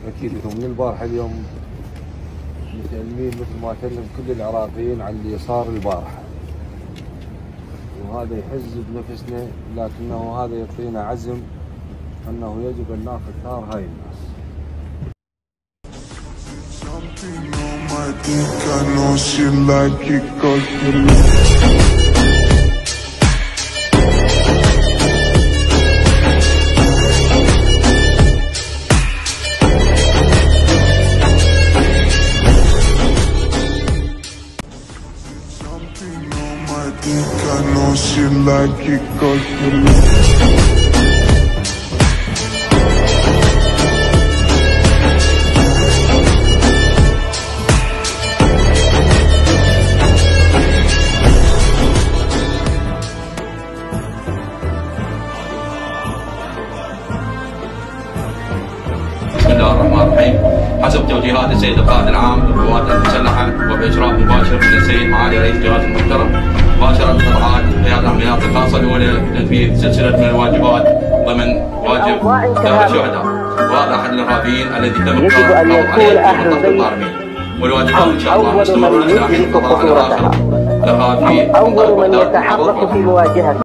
اكيد من البارحه اليوم متألمين مثل ما كلم كل العراقيين على اللي صار البارحه، وهذا يحز بنفسنا، لكنه هذا يعطينا عزم انه يجب ان ناخذ ثار هاي الناس. I know she like it 'cause you بسم الله الرحمن الرحيم. حسب توجيهات السيد القائد العام للقوات المسلحه وباشراف مباشر من السيد معالي رئيس الجهاز المحترم، باشرت قطاعات قياده العمليات الخاصه الاولى لتنفيذ سلسله من الواجبات ضمن واجب دار الشهداء، وهذا احد الارهابيين الذي تم يجب ان يكون اهل البيت والواجبات ان شاء الله مستمره الى حين قضاء على اخر الارهاب في اول من يتحرك في مواجهه